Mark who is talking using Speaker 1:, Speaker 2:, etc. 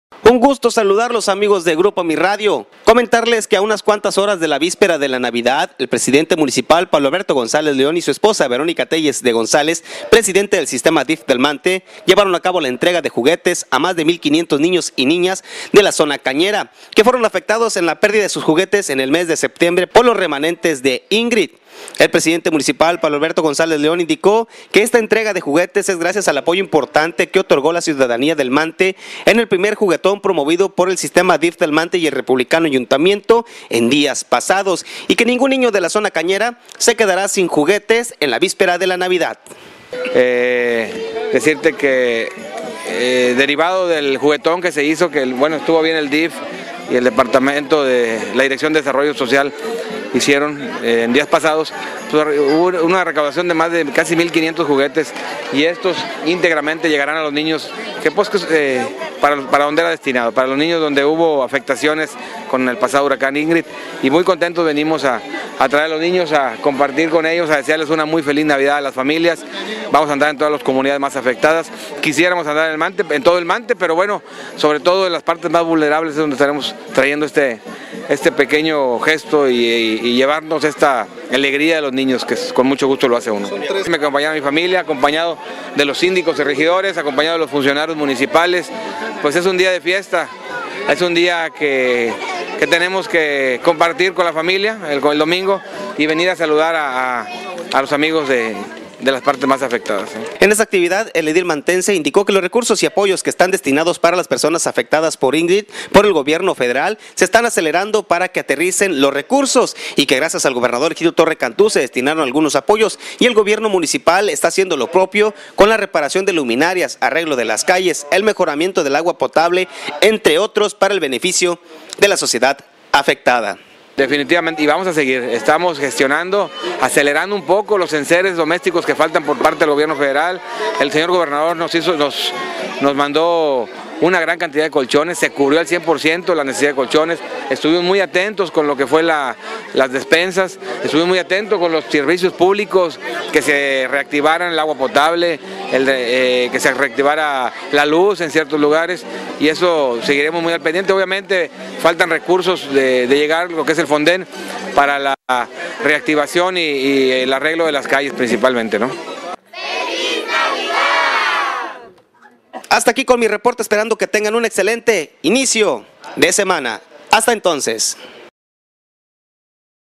Speaker 1: Un gusto saludarlos, amigos de Grupo Mi Radio. Comentarles que a unas cuantas horas de la víspera de la Navidad, el presidente municipal Pablo Alberto González León y su esposa Verónica Telles de González, presidente del sistema DIF del Mante, llevaron a cabo la entrega de juguetes a más de 1,500 niños y niñas de la zona cañera, que fueron afectados en la pérdida de sus juguetes en el mes de septiembre por los remanentes de Ingrid. El presidente municipal, Pablo Alberto González León, indicó que esta entrega de juguetes es gracias al apoyo importante que otorgó la ciudadanía del Mante en el primer juguetón promovido por el sistema DIF del Mante y el Republicano Ayuntamiento en días pasados, y que ningún niño de la zona cañera se quedará sin juguetes en la víspera de la Navidad.
Speaker 2: Decirte que derivado del juguetón que se hizo, que estuvo bien el DIF y el departamento de la Dirección de Desarrollo Social hicieron en días pasados, pues, hubo una recaudación de más de casi 1,500 juguetes, y estos íntegramente llegarán a los niños que para donde era destinado, para los niños donde hubo afectaciones con el pasado huracán Ingrid, y muy contentos venimos a traer a los niños, a compartir con ellos, a desearles una muy feliz Navidad a las familias. Vamos a andar en todas las comunidades más afectadas, quisiéramos andar en el Mante, en todo el Mante, pero bueno, sobre todo en las partes más vulnerables es donde estaremos trayendo este pequeño gesto y llevarnos esta alegría de los niños, que con mucho gusto lo hace uno. Me acompaña mi familia, acompañado de los síndicos y regidores, acompañado de los funcionarios municipales. Pues es un día de fiesta, es un día que tenemos que compartir con la familia el domingo y venir a saludar a los amigos de las partes más afectadas.
Speaker 1: En esta actividad, el edil mantense indicó que los recursos y apoyos que están destinados para las personas afectadas por Ingrid por el gobierno federal se están acelerando para que aterricen los recursos, y que gracias al gobernador Egidio Torre Cantú se destinaron algunos apoyos, y el gobierno municipal está haciendo lo propio con la reparación de luminarias, arreglo de las calles, el mejoramiento del agua potable, entre otros, para el beneficio de la sociedad afectada.
Speaker 2: Definitivamente, y vamos a seguir, estamos gestionando, acelerando un poco los enseres domésticos que faltan por parte del gobierno federal. El señor gobernador nos mandó una gran cantidad de colchones, se cubrió al 100% la necesidad de colchones. Estuvimos muy atentos con lo que fue las despensas, estuvimos muy atentos con los servicios públicos, que se reactivaran el agua potable, que se reactivara la luz en ciertos lugares, y eso seguiremos muy al pendiente. Obviamente faltan recursos de llegar lo que es el Fonden para la reactivación y el arreglo de las calles principalmente, ¿no?
Speaker 1: Hasta aquí con mi reporte, esperando que tengan un excelente inicio de semana. Hasta entonces.